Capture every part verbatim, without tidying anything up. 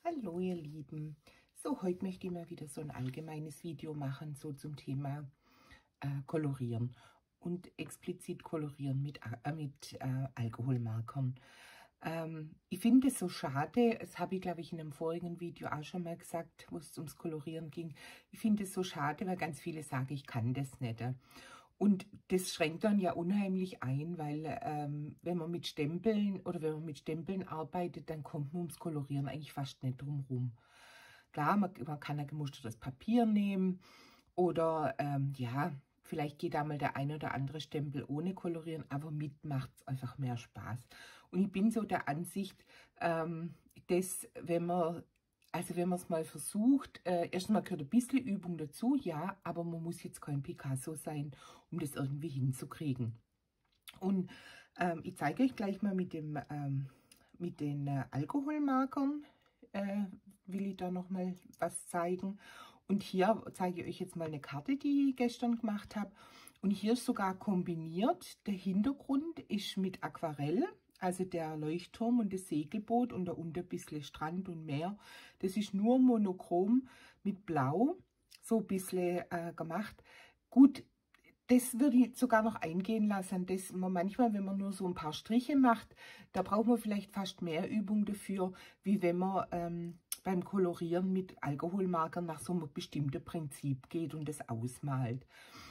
Hallo ihr Lieben, so heute möchte ich mal wieder so ein allgemeines Video machen, so zum Thema äh, Kolorieren und explizit Kolorieren mit, äh, mit äh, Alkoholmarkern. Ähm, ich finde es so schade, das habe ich glaube ich in einem vorigen Video auch schon mal gesagt, wo es ums Kolorieren ging. Ich finde es so schade, weil ganz viele sagen, ich kann das nicht. Und das schränkt dann ja unheimlich ein, weil ähm, wenn man mit Stempeln oder wenn man mit Stempeln arbeitet, dann kommt man ums Kolorieren eigentlich fast nicht drum rum. Klar, man, man kann ein gemustertes Papier nehmen oder ähm, ja, vielleicht geht da mal der ein oder andere Stempel ohne Kolorieren, aber mit macht es einfach mehr Spaß. Und ich bin so der Ansicht, ähm, dass wenn man Also wenn man es mal versucht, äh, erstmal gehört ein bisschen Übung dazu, ja, aber man muss jetzt kein Picasso sein, um das irgendwie hinzukriegen. Und ähm, ich zeige euch gleich mal mit, dem, ähm, mit den äh, Alkoholmarkern, äh, will ich da noch mal was zeigen. Und hier zeige ich euch jetzt mal eine Karte, die ich gestern gemacht habe. Und hier ist sogar kombiniert, der Hintergrund ist mit Aquarell. Also der Leuchtturm und das Segelboot und da unten ein bisschen Strand und Meer. Das ist nur monochrom mit Blau, so ein bisschen äh, gemacht. Gut, das würde ich sogar noch eingehen lassen, dass man manchmal, wenn man nur so ein paar Striche macht, da braucht man vielleicht fast mehr Übung dafür, wie wenn man ähm, beim Kolorieren mit Alkoholmarkern nach so einem bestimmten Prinzip geht und das ausmalt.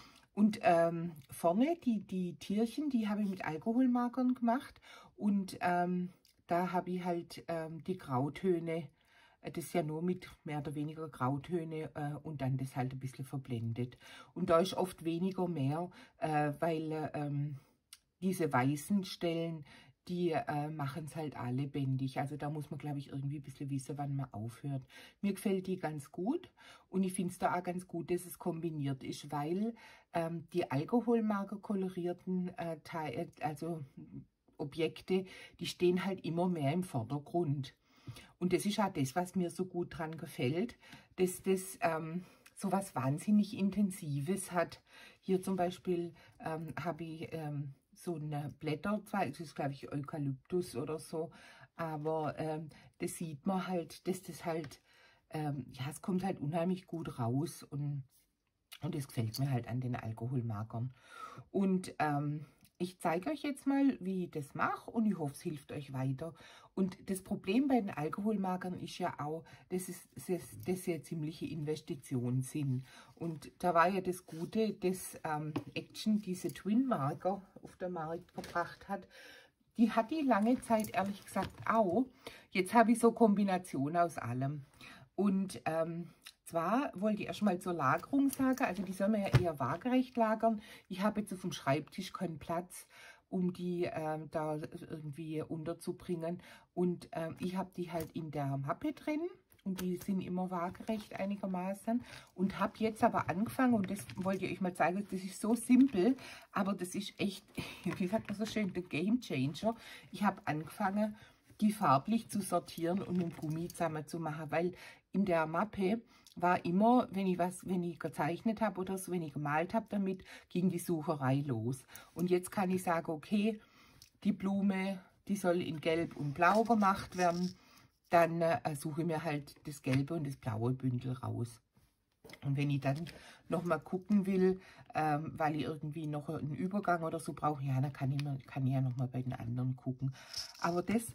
Und ähm, vorne die, die Tierchen, die habe ich mit Alkoholmarkern gemacht und ähm, da habe ich halt ähm, die Grautöne, äh, das ist ja nur mit mehr oder weniger Grautöne äh, und dann das halt ein bisschen verblendet. Und da ist oft weniger mehr, äh, weil äh, ähm, diese weißen Stellen, die äh, machen es halt auch lebendig. Also da muss man, glaube ich, irgendwie ein bisschen wissen, wann man aufhört. Mir gefällt die ganz gut und ich finde es da auch ganz gut, dass es kombiniert ist, weil ähm, die Alkoholmarker kolorierten äh, Teil, also Objekte, die stehen halt immer mehr im Vordergrund. Und das ist auch das, was mir so gut dran gefällt, dass das ähm, so was wahnsinnig Intensives hat. Hier zum Beispiel ähm, habe ich ähm, so eine Blätterzweig, das ist glaube ich Eukalyptus oder so, aber ähm, das sieht man halt, dass das halt, ähm, ja, es kommt halt unheimlich gut raus und, und das gefällt mir halt an den Alkoholmarkern. Und ähm, ich zeige euch jetzt mal, wie ich das mache und ich hoffe, es hilft euch weiter. Und das Problem bei den Alkoholmarkern ist ja auch, dass, es, dass, dass sie eine ziemliche Investition sind. Und da war ja das Gute, dass ähm, Action diese Twin-Marker auf den Markt gebracht hat. Die hat die lange Zeit ehrlich gesagt auch. Jetzt habe ich so Kombination aus allem. Und ähm, zwar wollte ich erstmal zur Lagerung sagen, also die soll man ja eher waagerecht lagern. Ich habe jetzt auf dem Schreibtisch keinen Platz, um die ähm, da irgendwie unterzubringen. Und ähm, ich habe die halt in der Mappe drin und die sind immer waagerecht einigermaßen. Und habe jetzt aber angefangen, und das wollte ich euch mal zeigen, das ist so simpel, aber das ist echt, wie sagt man so schön, der Game Changer. Ich habe angefangen, die farblich zu sortieren und mit Gummi zusammen zu machen, weil in der Mappe war immer, wenn ich was, wenn ich gezeichnet habe oder so, wenn ich gemalt habe damit, ging die Sucherei los. Und jetzt kann ich sagen, okay, die Blume, die soll in Gelb und Blau gemacht werden. Dann äh, suche ich mir halt das gelbe und das blaue Bündel raus. Und wenn ich dann noch mal gucken will, ähm, weil ich irgendwie noch einen Übergang oder so brauche, ja, dann kann ich, mal, kann ich ja noch mal bei den anderen gucken. Aber das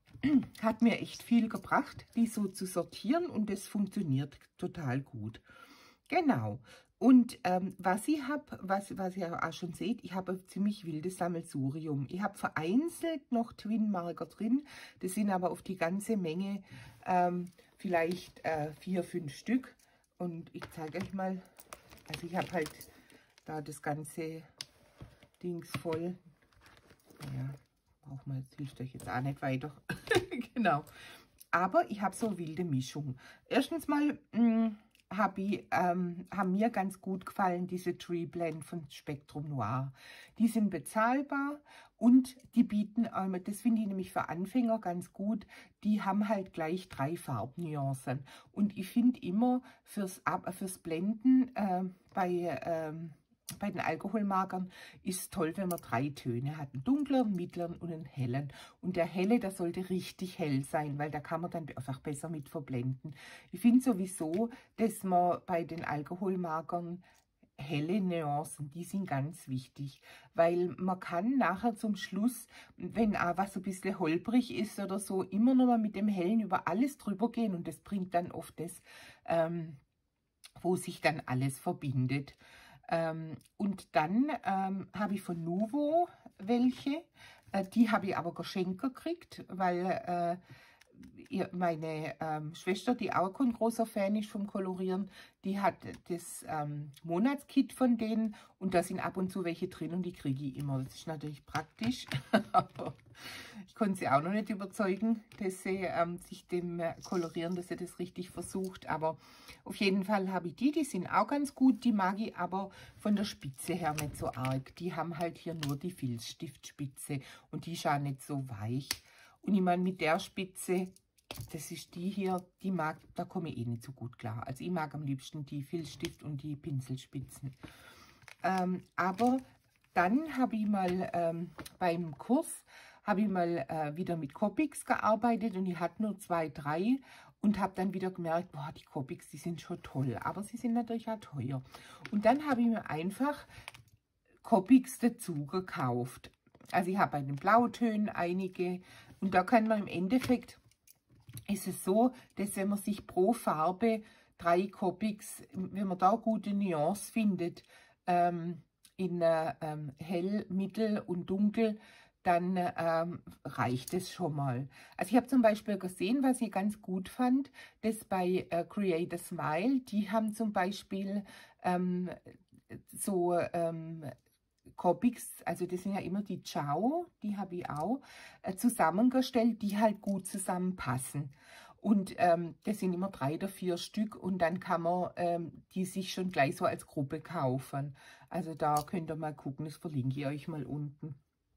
hat mir echt viel gebracht, die so zu sortieren und das funktioniert total gut. Genau. Und ähm, was ich habe, was, was ihr auch schon seht, ich habe ein ziemlich wildes Sammelsurium. Ich habe vereinzelt noch Twin-Marker drin, das sind aber auf die ganze Menge ähm, vielleicht äh, vier, fünf Stück. Und ich zeige euch mal, also ich habe halt da das ganze Dings voll. Ja, braucht man jetzt, hilft euch jetzt auch nicht weiter. Genau. Aber ich habe so eine wilde Mischung. Erstens mal habe ich, ähm, haben mir ganz gut gefallen diese Tree Blend von Spectrum Noir. Die sind bezahlbar und die bieten, ähm, das finde ich nämlich für Anfänger ganz gut, die haben halt gleich drei Farbnuancen. Und ich finde immer fürs, fürs Blenden äh, bei... Ähm, bei den Alkoholmarkern ist es toll, wenn man drei Töne hat. Einen dunkleren, mittleren und einen hellen. Und der helle, der sollte richtig hell sein, weil da kann man dann einfach besser mit verblenden. Ich finde sowieso, dass man bei den Alkoholmarkern helle Nuancen, die sind ganz wichtig, weil man kann nachher zum Schluss, wenn auch was ein bisschen holprig ist oder so, immer noch mal mit dem Hellen über alles drüber gehen und das bringt dann oft das, ähm, wo sich dann alles verbindet. Ähm, und dann ähm, habe ich von Nuvo welche, äh, die habe ich aber geschenkt gekriegt, weil äh, ihr, meine ähm, Schwester, die auch ein großer Fan ist vom Kolorieren, die hat das ähm, Monatskit von denen und da sind ab und zu welche drin und die kriege ich immer. Das ist natürlich praktisch, aber ich konnte sie auch noch nicht überzeugen, dass sie ähm, sich dem äh, Kolorieren, dass sie das richtig versucht. Aber auf jeden Fall habe ich die, die sind auch ganz gut. Die mag ich aber von der Spitze her nicht so arg. Die haben halt hier nur die Filzstiftspitze und die ist auch nicht so weich. Und ich meine, mit der Spitze, das ist die hier, die mag, da komme ich eh nicht so gut klar. Also ich mag am liebsten die Filzstift und die Pinselspitzen. Ähm, aber dann habe ich mal ähm, beim Kurs, habe ich mal äh, wieder mit Copics gearbeitet und ich hatte nur zwei, drei und habe dann wieder gemerkt, boah, die Copics, die sind schon toll, aber sie sind natürlich auch teuer. Und dann habe ich mir einfach Copics dazu gekauft. Also ich habe bei den Blautönen einige und da kann man im Endeffekt, ist es so, dass wenn man sich pro Farbe drei Copics, wenn man da gute Nuance findet, ähm, in äh, ähm, hell, mittel und dunkel, dann ähm, reicht es schon mal. Also ich habe zum Beispiel gesehen, was ich ganz gut fand, dass bei äh, Create a Smile, die haben zum Beispiel ähm, so ähm, Copics, also das sind ja immer die Ciao, die habe ich auch, äh, zusammengestellt, die halt gut zusammenpassen. Und ähm, das sind immer drei oder vier Stück und dann kann man ähm, die sich schon gleich so als Gruppe kaufen. Also da könnt ihr mal gucken, das verlinke ich euch mal unten.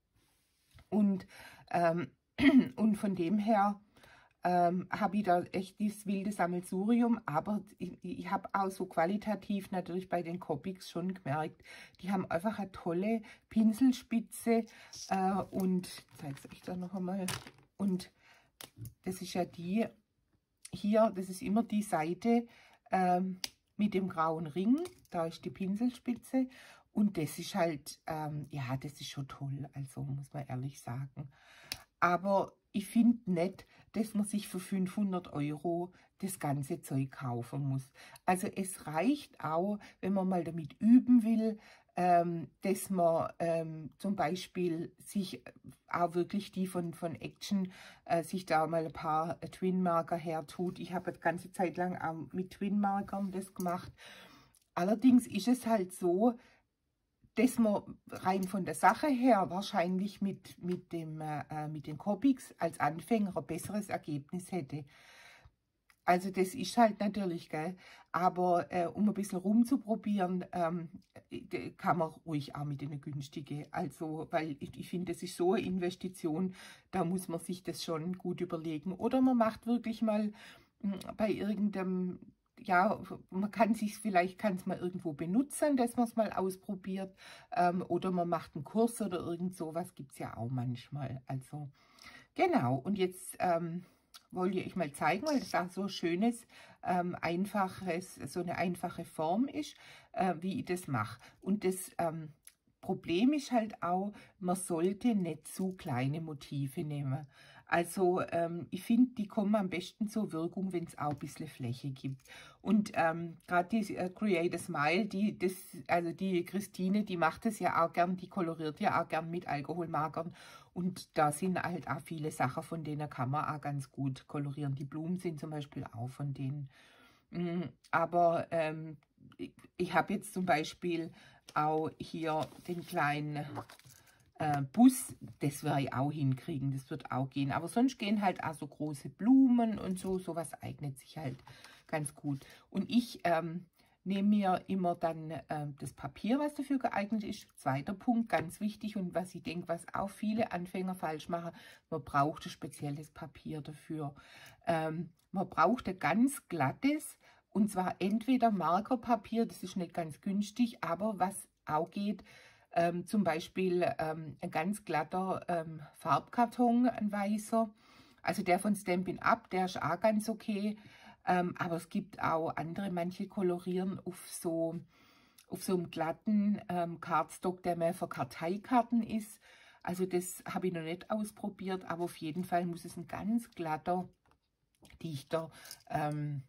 Und, ähm, und von dem her ähm, habe ich da echt dieses wilde Sammelsurium, aber ich, ich habe auch so qualitativ natürlich bei den Copics schon gemerkt, die haben einfach eine tolle Pinselspitze äh, und ich zeige es euch da noch einmal. Und das ist ja die hier, das ist immer die Seite ähm, mit dem grauen Ring, da ist die Pinselspitze und das ist halt, ähm, ja, das ist schon toll, also muss man ehrlich sagen. Aber ich finde nicht, dass man sich für fünfhundert Euro das ganze Zeug kaufen muss. Also es reicht auch, wenn man mal damit üben will, ähm, dass man ähm, zum Beispiel sich auch wirklich die von, von Action, äh, sich da mal ein paar äh, Twin-Marker her tut. Ich habe eine ganze Zeit lang auch mit Twin-Markern das gemacht. Allerdings ist es halt so, dass man rein von der Sache her wahrscheinlich mit, mit, dem, äh, mit den Copics als Anfänger ein besseres Ergebnis hätte. Also das ist halt natürlich, gell, aber äh, um ein bisschen rumzuprobieren, ähm, kann man ruhig auch mit den günstigen. Also, weil ich, ich finde, das ist so eine Investition, da muss man sich das schon gut überlegen. Oder man macht wirklich mal mh, bei irgendeinem, ja, man kann sich vielleicht, kann es mal irgendwo benutzen, dass man es mal ausprobiert. Ähm, oder man macht einen Kurs oder irgend sowas, gibt es ja auch manchmal. Also, genau, und jetzt ähm, wollte ich euch mal zeigen, weil das auch so schönes, ähm, einfaches, so eine einfache Form ist, äh, wie ich das mache. Und das ähm, Problem ist halt auch, man sollte nicht zu kleine Motive nehmen. Also ähm, ich finde, die kommen am besten zur Wirkung, wenn es auch ein bisschen Fläche gibt. Und ähm, gerade die äh, Create a Smile, die, das, also die Christine, die macht das ja auch gern, die koloriert ja auch gern mit Alkoholmarkern. Und da sind halt auch viele Sachen, von denen kann man auch ganz gut kolorieren. Die Blumen sind zum Beispiel auch von denen. Mm, aber ähm, ich, ich habe jetzt zum Beispiel auch hier den kleinen äh, Bus, das werde ich auch hinkriegen, das wird auch gehen. Aber sonst gehen halt auch so große Blumen und so, sowas eignet sich halt ganz gut. Und ich ähm, nehme mir immer dann äh, das Papier, was dafür geeignet ist. Zweiter Punkt, ganz wichtig und was ich denke, was auch viele Anfänger falsch machen, man braucht ein spezielles Papier dafür. Ähm, man braucht ein ganz glattes und zwar entweder Markerpapier, das ist nicht ganz günstig, aber was auch geht. Ähm, zum Beispiel ähm, ein ganz glatter ähm, Farbkarton, ein weißer. Also der von Stampin' Up, der ist auch ganz okay. Ähm, aber es gibt auch andere, manche kolorieren auf so, auf so einem glatten ähm, Cardstock, der mehr für Karteikarten ist. Also das habe ich noch nicht ausprobiert, aber auf jeden Fall muss es ein ganz glatter, dichter ähm,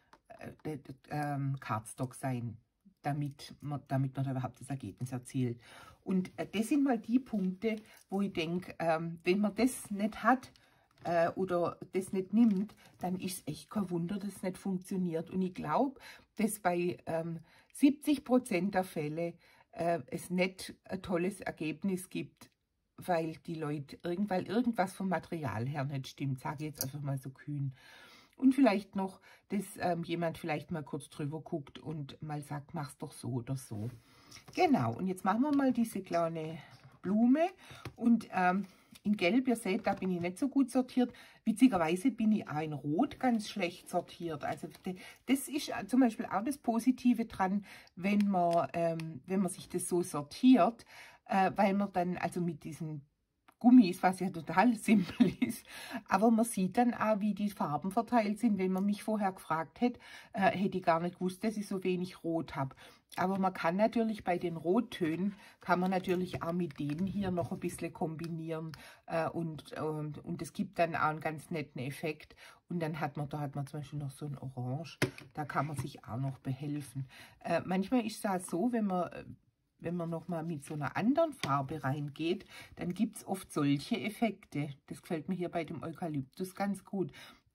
äh, äh, Cardstock sein, damit man, damit man überhaupt das Ergebnis erzielt. Und äh, das sind mal die Punkte, wo ich denke, ähm, wenn man das nicht hat äh, oder das nicht nimmt, dann ist es echt kein Wunder, dass es nicht funktioniert. Und ich glaube, dass bei ähm, siebzig Prozent der Fälle äh, es nicht ein tolles Ergebnis gibt, weil die Leute, irgend, weil irgendwas vom Material her nicht stimmt, sage ich jetzt einfach mal so kühn. Und vielleicht noch, dass ähm, jemand vielleicht mal kurz drüber guckt und mal sagt, mach's doch so oder so. Genau, und jetzt machen wir mal diese kleine Blume. Und ähm, in Gelb, ihr seht, da bin ich nicht so gut sortiert. Witzigerweise bin ich auch in Rot ganz schlecht sortiert. Also das ist zum Beispiel auch das Positive dran, wenn man, ähm, wenn man sich das so sortiert, äh, weil man dann also mit diesen Gummis, was ja total simpel ist, aber man sieht dann auch, wie die Farben verteilt sind. Wenn man mich vorher gefragt hätte, äh, hätte ich gar nicht gewusst, dass ich so wenig Rot habe. Aber man kann natürlich bei den Rottönen, kann man natürlich auch mit denen hier noch ein bisschen kombinieren äh, und, und, und es gibt dann auch einen ganz netten Effekt. Und dann hat man, da hat man zum Beispiel noch so ein Orange, da kann man sich auch noch behelfen. Äh, manchmal ist es auch so, wenn man... Wenn man nochmal mit so einer anderen Farbe reingeht, dann gibt es oft solche Effekte. Das gefällt mir hier bei dem Eukalyptus ganz gut.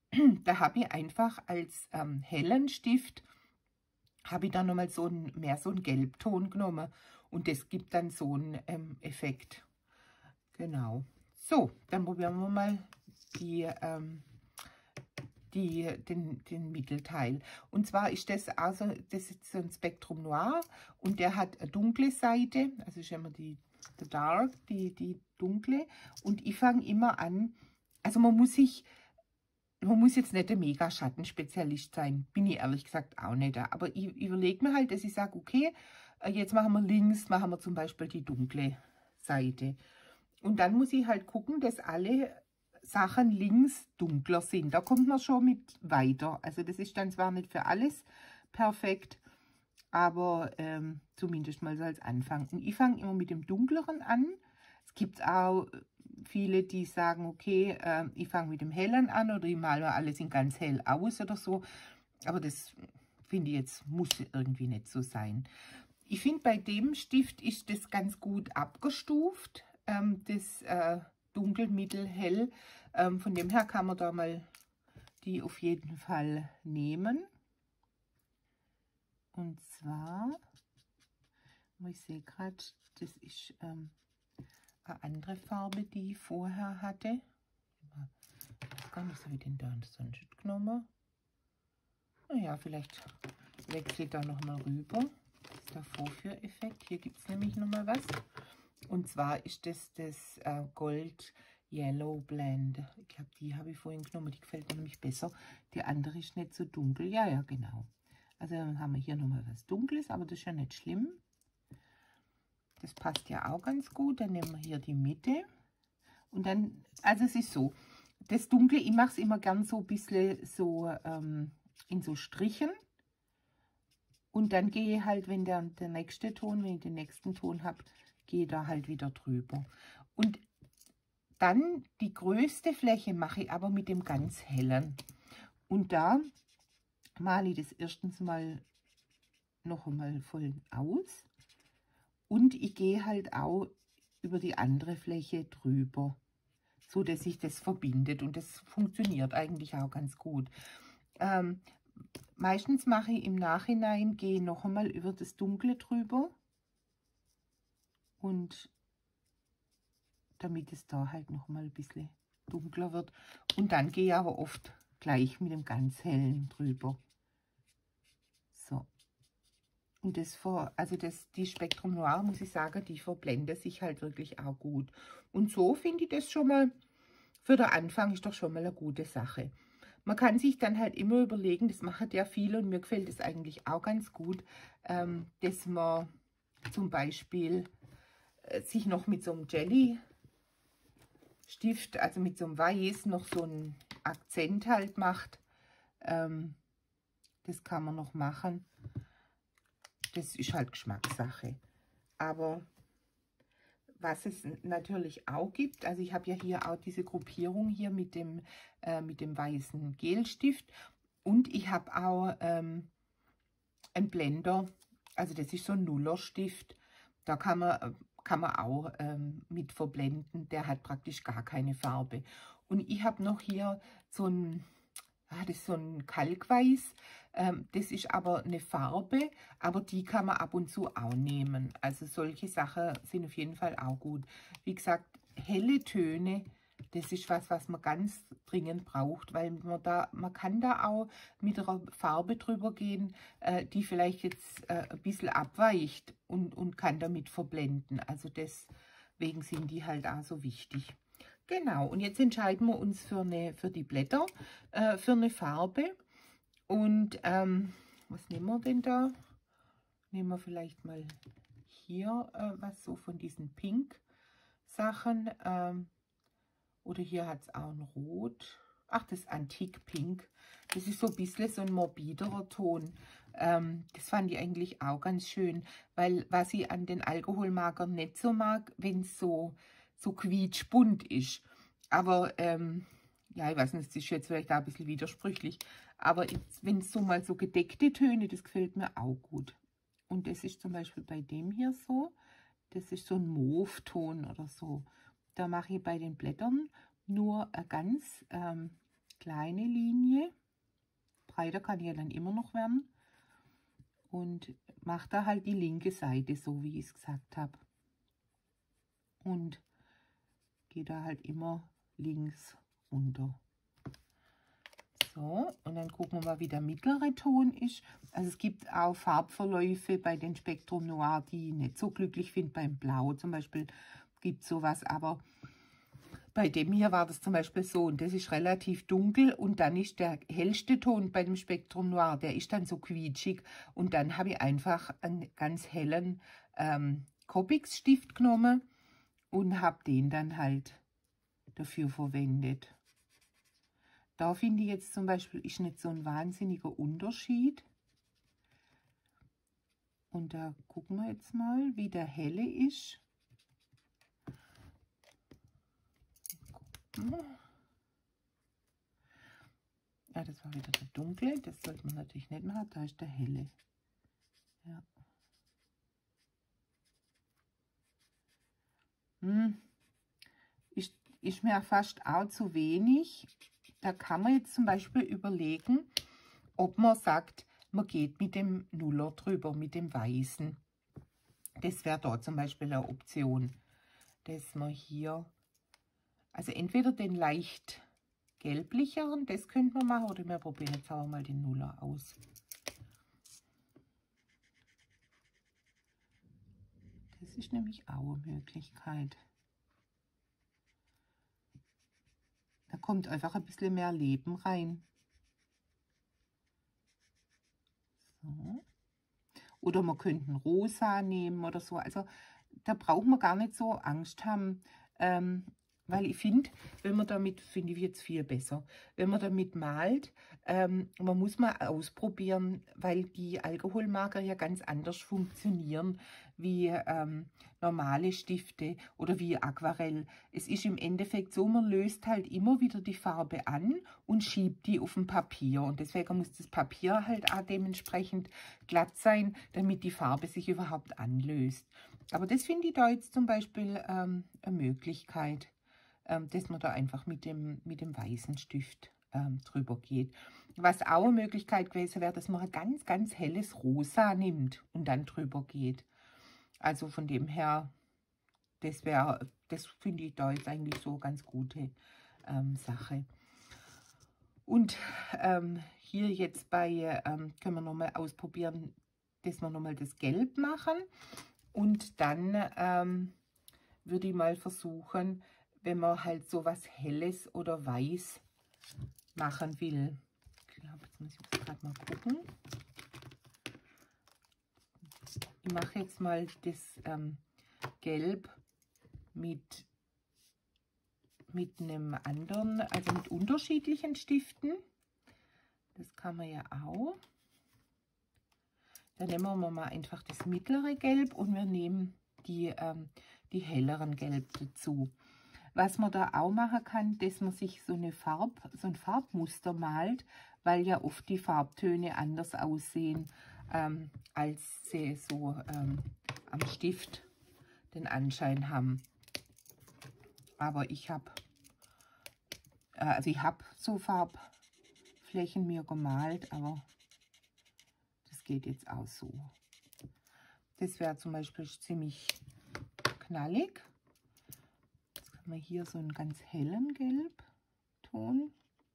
Da habe ich einfach als ähm, hellen Stift, habe ich dann nochmal so ein, mehr so einen Gelbton genommen. Und das gibt dann so einen ähm, Effekt. Genau. So, dann probieren wir mal die... Ähm, Die, den, den Mittelteil. Und zwar ist das also, das ist so ein Spektrum Noir und der hat eine dunkle Seite, also ist immer die, die Dark, die, die dunkle. Und ich fange immer an, also man muss sich, man muss jetzt nicht ein Mega-Schattenspezialist sein, bin ich ehrlich gesagt auch nicht. Aber ich überlege mir halt, dass ich sage, okay, jetzt machen wir links, machen wir zum Beispiel die dunkle Seite. Und dann muss ich halt gucken, dass alle Sachen links dunkler sind. Da kommt man schon mit weiter. Also das ist dann zwar nicht für alles perfekt, aber ähm, zumindest mal so als Anfang. Und ich fange immer mit dem Dunkleren an. Es gibt auch viele, die sagen, okay, äh, ich fange mit dem Hellen an oder ich male alles in ganz hell aus oder so. Aber das finde ich jetzt, muss irgendwie nicht so sein. Ich finde, bei dem Stift ist das ganz gut abgestuft. Ähm, das äh, Dunkel, Mittel, Hell. Ähm, von dem her kann man da mal die auf jeden Fall nehmen. Und zwar, ich sehe gerade, das ist ähm, eine andere Farbe, die ich vorher hatte. Ich weiß gar nicht, so wie den da sonst genommen. Naja, vielleicht wechsle ich da nochmal rüber. Was ist der Vorführeffekt? Hier gibt es nämlich nochmal was. Und zwar ist das das äh, Gold Yellow Blend. Ich glaube, die habe ich vorhin genommen. Die gefällt mir nämlich besser. Die andere ist nicht so dunkel. Ja, ja, genau. Also dann haben wir hier nochmal was Dunkles, aber das ist ja nicht schlimm. Das passt ja auch ganz gut. Dann nehmen wir hier die Mitte. Und dann, also es ist so, das Dunkle, ich mache es immer gern so ein bisschen so ähm, in so Strichen. Und dann gehe ich halt, wenn der, der nächste Ton, wenn ich den nächsten Ton habe, gehe da halt wieder drüber. Und dann die größte Fläche mache ich aber mit dem ganz hellen. Und da male ich das erstens mal noch einmal voll aus. Und ich gehe halt auch über die andere Fläche drüber, so dass sich das verbindet. Und das funktioniert eigentlich auch ganz gut. Ähm, meistens mache ich im Nachhinein, gehe noch einmal über das Dunkle drüber. Und damit es da halt noch mal ein bisschen dunkler wird. Und dann gehe ich aber oft gleich mit dem ganz hellen drüber. So. Und das vor, also das, die Spektrum Noir, muss ich sagen, die verblende sich halt wirklich auch gut. Und so finde ich das schon mal, für den Anfang ist doch schon mal eine gute Sache. Man kann sich dann halt immer überlegen, das machen ja viele und mir gefällt es eigentlich auch ganz gut, ähm, dass man zum Beispiel äh, sich noch mit so einem Jelly-Stift, also mit so einem Weiß, noch so einen Akzent halt macht. Ähm, das kann man noch machen. Das ist halt Geschmackssache. Aber was es natürlich auch gibt, also ich habe ja hier auch diese Gruppierung hier mit dem, äh, mit dem weißen Gelstift und ich habe auch ähm, einen Blender, also das ist so ein Nullerstift, da kann man, kann man auch ähm, mit verblenden, der hat praktisch gar keine Farbe. Und ich habe noch hier so ein, ah, das ist so ein Kalkweiß, ähm, das ist aber eine Farbe, aber die kann man ab und zu auch nehmen. Also solche Sachen sind auf jeden Fall auch gut. Wie gesagt, helle Töne, das ist was, was man ganz dringend braucht, weil man da, man kann da auch mit einer Farbe drüber gehen, äh, die vielleicht jetzt äh, ein bisschen abweicht und, und kann damit verblenden. Also deswegen sind die halt auch so wichtig. Genau, und jetzt entscheiden wir uns für, eine, für die Blätter, äh, für eine Farbe. Und ähm, was nehmen wir denn da? Nehmen wir vielleicht mal hier äh, was so von diesen Pink-Sachen. Ähm, oder hier hat es auch ein Rot. Ach, das Antique Pink. Das ist so ein bisschen so ein morbiderer Ton. Ähm, das fand ich eigentlich auch ganz schön, weil was ich an den Alkoholmarkern nicht so mag, wenn es so so quietschbunt ist. Aber, ähm, ja, ich weiß nicht, das ist jetzt vielleicht auch ein bisschen widersprüchlich. Aber wenn es so mal so gedeckte Töne, das gefällt mir auch gut. Und das ist zum Beispiel bei dem hier so. Das ist so ein Mauve-Ton oder so. Da mache ich bei den Blättern nur eine ganz ähm, kleine Linie. Breiter kann ja dann immer noch werden. Und mache da halt die linke Seite, so wie ich es gesagt habe. Und gehe da halt immer links runter. So, und dann gucken wir mal, wie der mittlere Ton ist. Also es gibt auch Farbverläufe bei den Spektrum Noir, die ich nicht so glücklich finde. Beim Blau zum Beispiel gibt es sowas, aber bei dem hier war das zum Beispiel so, und das ist relativ dunkel und dann ist der hellste Ton bei dem Spektrum Noir, der ist dann so quietschig und dann habe ich einfach einen ganz hellen ähm, Copics-Stift genommen und habe den dann halt dafür verwendet. Da finde ich jetzt zum Beispiel, ist nicht so ein wahnsinniger Unterschied. Und da gucken wir jetzt mal, wie der helle ist. Ja, das war wieder der dunkle, das sollte man natürlich nicht machen, da ist der helle. Ja. Hm. Ist, ist mir fast auch zu wenig. Da kann man jetzt zum Beispiel überlegen, ob man sagt, man geht mit dem Nuller drüber, mit dem Weißen. Das wäre da zum Beispiel eine Option, dass man hier, also entweder den leicht gelblicheren, das könnte man machen, oder wir probieren jetzt auch mal den Nuller aus. Das ist nämlich auch eine Möglichkeit. Da kommt einfach ein bisschen mehr Leben rein. So. Oder man könnte ein Rosa nehmen oder so. Also da braucht man gar nicht so Angst haben, ähm, weil ich finde, wenn man damit, finde ich jetzt viel besser, wenn man damit malt, ähm, man muss mal ausprobieren, weil die Alkoholmarker ja ganz anders funktionieren wie ähm, normale Stifte oder wie Aquarell. Es ist im Endeffekt so, man löst halt immer wieder die Farbe an und schiebt die auf ein Papier. Und deswegen muss das Papier halt auch dementsprechend glatt sein, damit die Farbe sich überhaupt anlöst. Aber das finde ich da jetzt zum Beispiel ähm, eine Möglichkeit, ähm, dass man da einfach mit dem, mit dem weißen Stift ähm, drüber geht. Was auch eine Möglichkeit gewesen wäre, dass man ein ganz, ganz helles Rosa nimmt und dann drüber geht. Also von dem her, das wäre, das finde ich da jetzt eigentlich so eine ganz gute ähm, Sache. Und ähm, hier jetzt bei, ähm, können wir nochmal ausprobieren, dass wir nochmal das Gelb machen. Und dann ähm, würde ich mal versuchen, wenn man halt so was Helles oder Weiß machen will. Ich glaube, jetzt muss ich gerade mal gucken. ich mache jetzt mal das ähm, Gelb mit, mit einem anderen, also mit unterschiedlichen Stiften. Das kann man ja auch. Dann nehmen wir mal einfach das mittlere Gelb und wir nehmen die, ähm, die helleren Gelb dazu. Was man da auch machen kann, dass man sich so, eine Farb, so ein Farbmuster malt, weil ja oft die Farbtöne anders aussehen, ähm, als sie so ähm, am Stift den Anschein haben. Aber ich habe äh, also ich habe so Farbflächen mir gemalt, aber das geht jetzt auch so. Das wäre zum Beispiel ziemlich knallig. Jetzt kann man hier so einen ganz hellen Gelbton.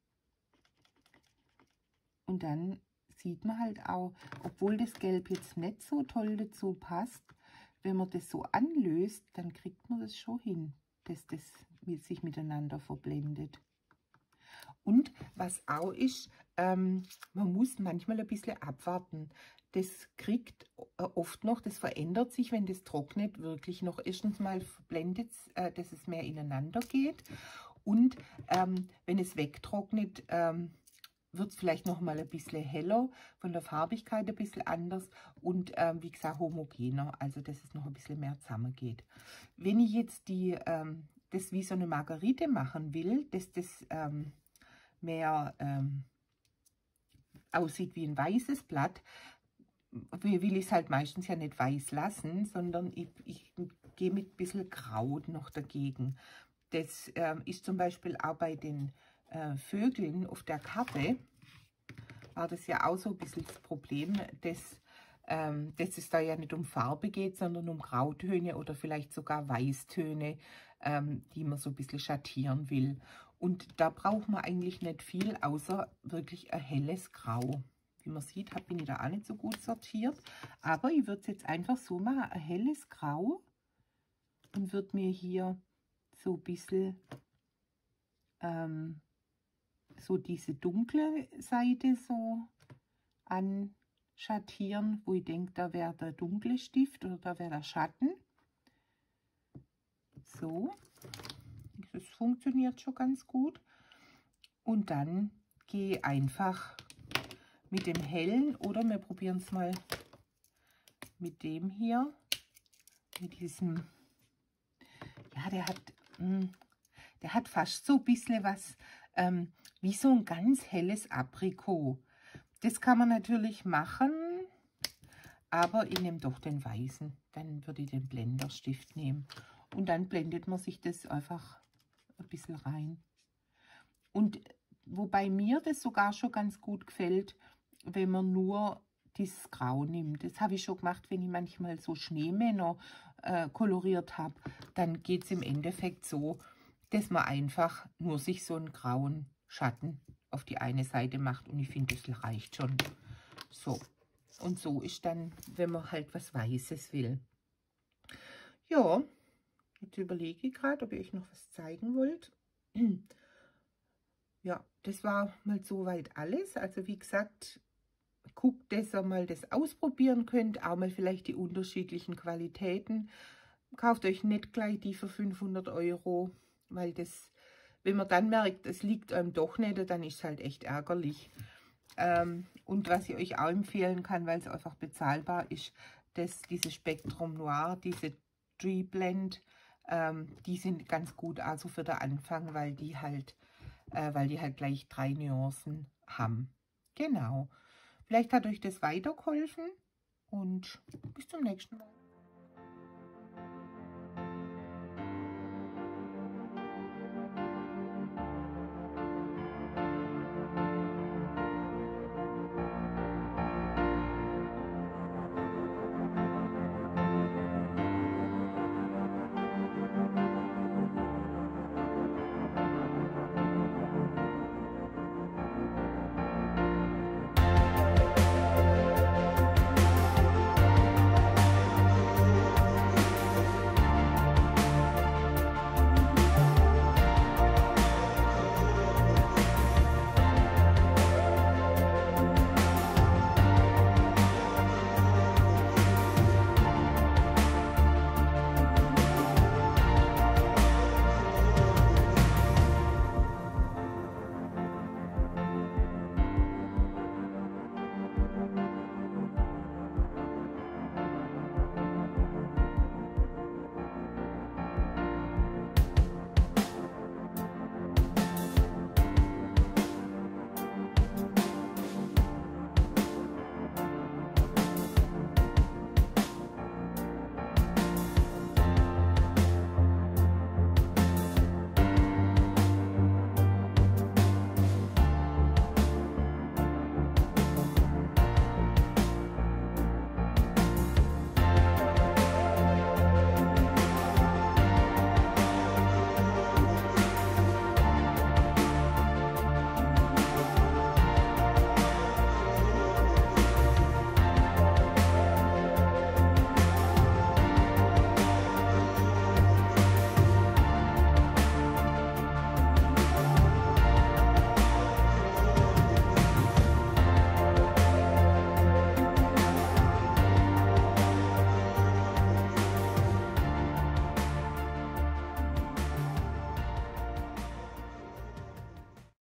Und dann sieht man halt auch, obwohl das Gelb jetzt nicht so toll dazu passt, wenn man das so anlöst, dann kriegt man das schon hin, dass das sich miteinander verblendet. Und was auch ist, ähm, man muss manchmal ein bisschen abwarten. Das kriegt oft noch, das verändert sich, wenn das trocknet, wirklich noch. Erstens mal verblendet es, äh, dass es mehr ineinander geht. Und ähm, wenn es wegtrocknet, ähm, wird es vielleicht noch mal ein bisschen heller, von der Farbigkeit ein bisschen anders und ähm, wie gesagt homogener, also dass es noch ein bisschen mehr zusammengeht. Wenn ich jetzt die, ähm, das wie so eine Margarite machen will, dass das ähm, mehr ähm, aussieht wie ein weißes Blatt, will ich es halt meistens ja nicht weiß lassen, sondern ich, ich gehe mit ein bisschen Grau noch dagegen. Das ähm, ist zum Beispiel auch bei den äh, Vögeln auf der Karte, war das ja auch so ein bisschen das Problem, dass, ähm, dass es da ja nicht um Farbe geht, sondern um Grautöne oder vielleicht sogar Weißtöne, ähm, die man so ein bisschen schattieren will. Und da braucht man eigentlich nicht viel, außer wirklich ein helles Grau. Wie man sieht, bin ich da auch nicht so gut sortiert. Aber ich würde es jetzt einfach so machen, ein helles Grau, und würde mir hier so ein bisschen ähm, so diese dunkle Seite so anschattieren, wo ich denke, da wäre der dunkle Stift oder da wäre der Schatten. So, das funktioniert schon ganz gut. Und dann gehe ich einfach mit dem hellen, oder wir probieren es mal mit dem hier, mit diesem, ja, der hat, mh, der hat fast so ein bisschen was, ähm, wie so ein ganz helles Aprikot. Das kann man natürlich machen, aber ich nehme doch den weißen. Dann würde ich den Blenderstift nehmen. Und dann blendet man sich das einfach ein bisschen rein. Und wobei mir das sogar schon ganz gut gefällt, wenn man nur dieses Grau nimmt. Das habe ich schon gemacht, wenn ich manchmal so Schneemänner äh, koloriert habe. Dann geht es im Endeffekt so, dass man einfach nur sich so einen grauen Schatten auf die eine Seite macht. Und ich finde, das reicht schon. So. Und so ist dann, wenn man halt was Weißes will. Ja, jetzt überlege ich gerade, ob ihr euch noch was zeigen wollt. Ja, das war mal soweit alles. Also wie gesagt, guckt, dass ihr mal das ausprobieren könnt. Auch mal vielleicht die unterschiedlichen Qualitäten. Kauft euch nicht gleich die für fünfhundert Euro, weil das, wenn man dann merkt, es liegt einem doch nicht, dann ist es halt echt ärgerlich. Ähm, und was ich euch auch empfehlen kann, weil es einfach bezahlbar ist, dass diese Spektrum Noir, diese Tree Blend, ähm, die sind ganz gut also für den Anfang, weil die halt, äh, weil die halt gleich drei Nuancen haben. Genau. Vielleicht hat euch das weitergeholfen und bis zum nächsten Mal.